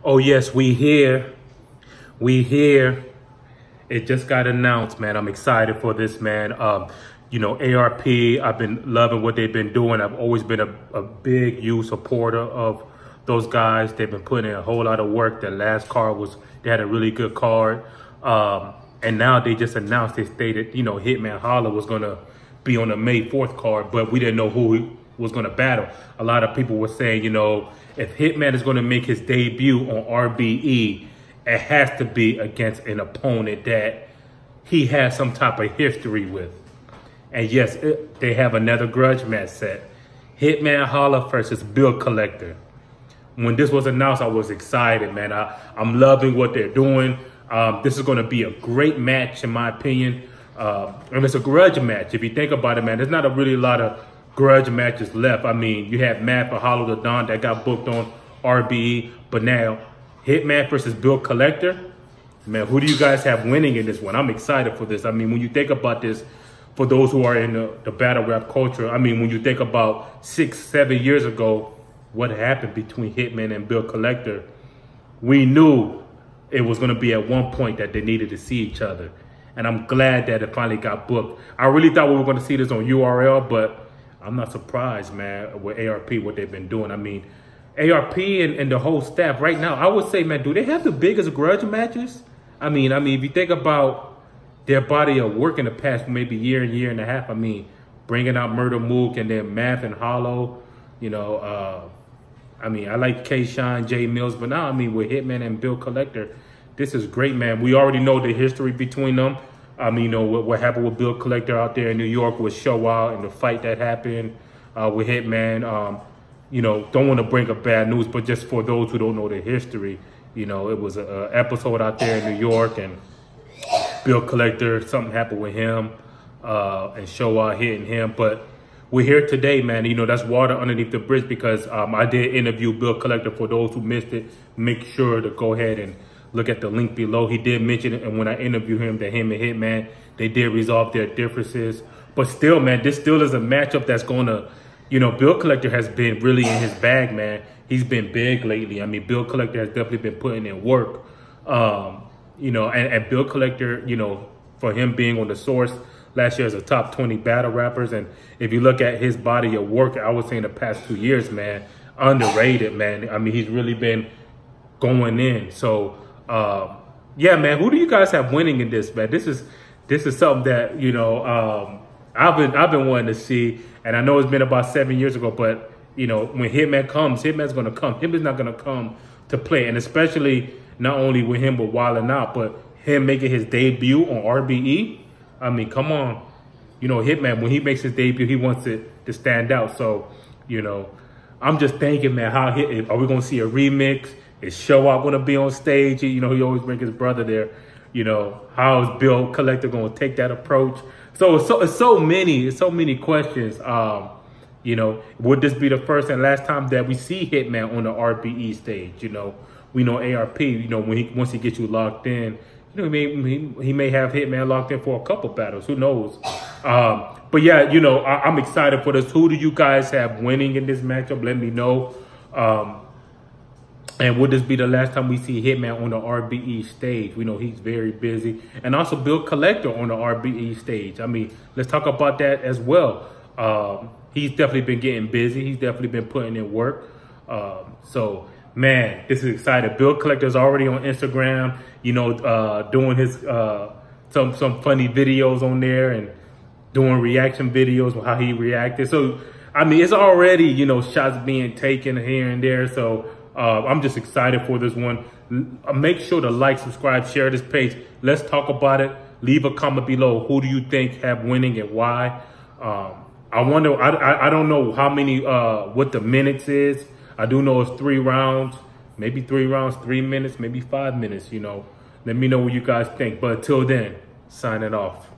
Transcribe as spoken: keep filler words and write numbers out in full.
Oh yes, we here. We here. It just got announced, man. I'm excited for this, man. Um, you know, A R P, I've been loving what they've been doing. I've always been a, a big you supporter of those guys. They've been putting in a whole lot of work. Their last card was, they had a really good card. Um, and now they just announced, they stated, you know, Hitman Holla was going to be on the May fourth card, but we didn't know who he was going to battle. A lot of people were saying, you know, if Hitman is going to make his debut on R B E, it has to be against an opponent that he has some type of history with. And yes, it, they have another grudge match set. Hitman Holla versus Bill Collector. When this was announced, I was excited, man. I, I'm loving what they're doing. Um, this is going to be a great match, in my opinion. Uh, and it's a grudge match. If you think about it, man, there's not a really lot of grudge matches left. I mean, you have Matt for Hollow the Dawn that got booked on R B E, but now Hitman versus Bill Collector. Man, who do you guys have winning in this one? I'm excited for this. I mean, when you think about this, for those who are in the, the battle rap culture, I mean, when you think about six, seven years ago, what happened between Hitman and Bill Collector, we knew it was going to be at one point that they needed to see each other. And I'm glad that it finally got booked. I really thought we were going to see this on U R L, but I'm not surprised, man, with A R P, what they've been doing. I mean, A R P and, and the whole staff right now, I would say, man, do they have the biggest grudge matches? I mean, I mean, if you think about their body of work in the past maybe year and year and a half, I mean, bringing out Murder Mook and then Math and Hollow, you know, uh, I mean, I like K-Shine, Jay Mills, but now, I mean, with Hitman and Bill Collector, this is great, man. We already know the history between them. I mean, you know, what, what happened with Bill Collector out there in New York with Show Out and the fight that happened uh, with Hitman. Um, you know, don't want to bring up bad news, but just for those who don't know the history, you know, it was an episode out there in New York and Bill Collector, something happened with him uh, and Show Out hitting him. But we're here today, man. You know, that's water underneath the bridge because um, I did interview Bill Collector. For those who missed it, make sure to go ahead and look at the link below. He did mention it, and when I interviewed him, that him and Hitman, they did resolve their differences. But still, man, this still is a matchup that's going to, you know, Bill Collector has been really in his bag, man. He's been big lately. I mean, Bill Collector has definitely been putting in work. Um, you know, and, and Bill Collector, you know, for him being on the Source last year as a top twenty battle rappers, and if you look at his body of work, I would say in the past two years, man, underrated, man. I mean, he's really been going in. So, Um, yeah, man, who do you guys have winning in this, man? This is this is something that, you know, um, I've been I've been wanting to see, and I know it's been about seven years ago, but you know, when Hitman comes, Hitman's gonna come. Hitman's not gonna come to play, and especially not only with him but wilding out, but him making his debut on R B E. I mean, come on, you know, Hitman, when he makes his debut, he wants it to stand out. So, you know, I'm just thinking, man, how hit, are we gonna see a remix? Is Show Out going to be on stage? You know, he always bring his brother there. You know, how is Bill Collector going to take that approach? So it's so, it's so many, it's so many questions. Um, you know, would this be the first and last time that we see Hitman on the R B E stage? You know, we know A R P, you know, when he once he gets you locked in, you know, he may, he, he may have Hitman locked in for a couple battles. Who knows? Um, but yeah, you know, I, I'm excited for this. Who do you guys have winning in this matchup? Let me know. Um, And would this be the last time we see Hitman on the R B E stage? We know he's very busy. And also Bill Collector on the R B E stage. I mean, let's talk about that as well. Um, he's definitely been getting busy. He's definitely been putting in work. Um, so, man, this is exciting. Bill Collector's already on Instagram, you know, uh, doing his uh, some, some funny videos on there and doing reaction videos of how he reacted. So, I mean, it's already, you know, shots being taken here and there. So, Uh, I'm just excited for this one. Uh, make sure to like, subscribe, share this page. Let's talk about it. Leave a comment below. Who do you think have winning and why? Um, I wonder, I, I, I don't know how many, uh, what the minutes is. I do know it's three rounds, maybe three rounds, three minutes, maybe five minutes, you know. Let me know what you guys think. But until then, signing off.